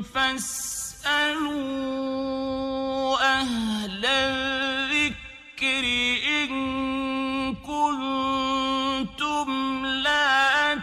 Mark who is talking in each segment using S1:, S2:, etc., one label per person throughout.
S1: فاسألوا أهل الذكر إن كنتم لا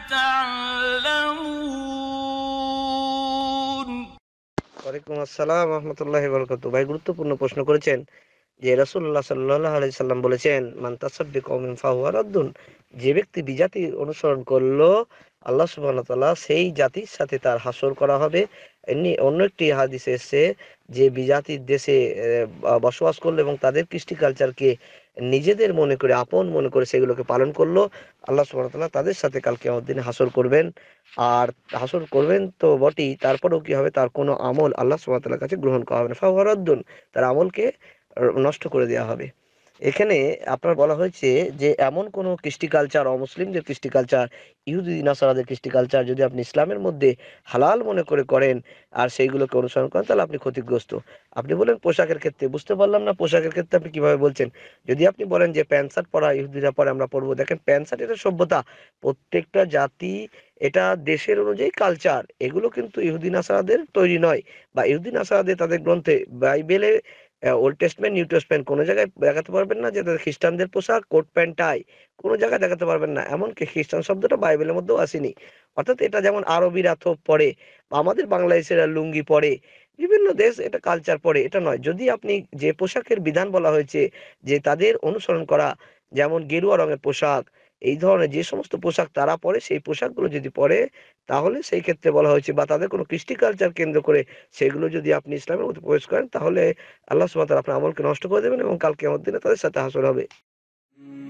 S1: تعلمون।
S2: ওয়ালাইকুম আসসালাম রহমতুল্লাহি ওয়া বারাকাতুহু। ভাই গুরুত্বপূর্ণ প্রশ্ন করেছেন যে রাসূলুল্লাহ সাল্লাল্লাহু আলাইহি সাল্লাম বলেছেন মান তাসাব্বিক কওমিন ফাহুয়া রাদ্দুন, যে ব্যক্তি বিজাতি অনুসরণ করলো আল্লাহ সুবহানাহু ওয়া তাআলা সেই জাতির সাথে তার হাসর করা হবে। এমনি অন্য একটি হাদিসে এসেছে যে বিজাতির দেশে বসবাস করলো এবং তাদের কৃষ্টি কালচারকে নিজেদের মনে করে আপন মনে করে সেগুলোকে পালন করলো, আল্লাহ সুবহানাহু ওয়া তাআলা তাদের সাথে কাল কিয়ামত দিনে হাসর করবেন। আর হাসর করবেন তো বটেই, তারপরেও কি হবে, তার কোনো আমল আল্লাহ সুবহানাহু ওয়া তাআলার কাছে গ্রহণ করা হবে না, ফাহুয়া রাদ্দুন, তার আমলকে নষ্ট করে দেওয়া হবে। এখানে আপনার বলা হয়েছে যে এমন কোনো কৃষ্টি কালচার, অমুসলিমদের কৃষ্টি কালচার, ইহুদি নাসারাদের কৃষ্টি কালচার যদি আপনি ইসলামের মধ্যে হালাল মনে করে করেন আর সেইগুলোকে অনুসরণ করেন তাহলে আপনি ক্ষতিগ্রস্ত। আপনি বলেন পোশাকের ক্ষেত্রে, বুঝতে পারলাম না পোশাকের ক্ষেত্রে আপনি কিভাবে বলছেন। যদি আপনি বলেন যে প্যান্ট শার্ট পরা ইহুদিরা পরে আমরা পরবো, দেখেন প্যান্ট শার্ট এটা সভ্যতা, প্রত্যেকটা জাতি, এটা দেশের অনুযায়ী কালচার, এগুলো কিন্তু ইহুদি নাসারাদের তৈরি নয় বা ইহুদি নাসারাদের তাদের গ্রন্থে বাইবেলে ওল্ড টেস্টমেন্ট নিউ টেস্টমেন্ট কোনো জায়গায় দেখাতে পারবেন না যে তাদের খ্রিস্টানদের পোশাক কোট প্যান্ট টাই, কোনো জায়গায় দেখাতে পারবেন না। এমনকি খ্রিস্টান শব্দটা বাইবেলের মধ্যেও আসেনি। অর্থাৎ এটা যেমন আরবিরা থোপ পরে বা আমাদের বাংলাদেশেরা লুঙ্গি পরে, বিভিন্ন দেশ এটা কালচার পরে, এটা নয়। যদি আপনি যে পোশাকের বিধান বলা হয়েছে যে তাদের অনুসরণ করা, যেমন গেরুয়া রঙের পোশাক, এই ধরনের যে সমস্ত পোশাক তারা পরে, সেই পোশাকগুলো যদি পরে তাহলে সেই ক্ষেত্রে বলা হয়েছে, বা তাদের কোনো কৃষ্টি কালচার কেন্দ্র করে সেগুলো যদি আপনি ইসলামের মধ্যে প্রবেশ করেন তাহলে আল্লাহ সুবহানাহু ওয়া তাআলা আপনার আমলকে নষ্ট করে দেবেন এবং কাল কিয়ামত দিনে তাদের সাথে হাসর হবে।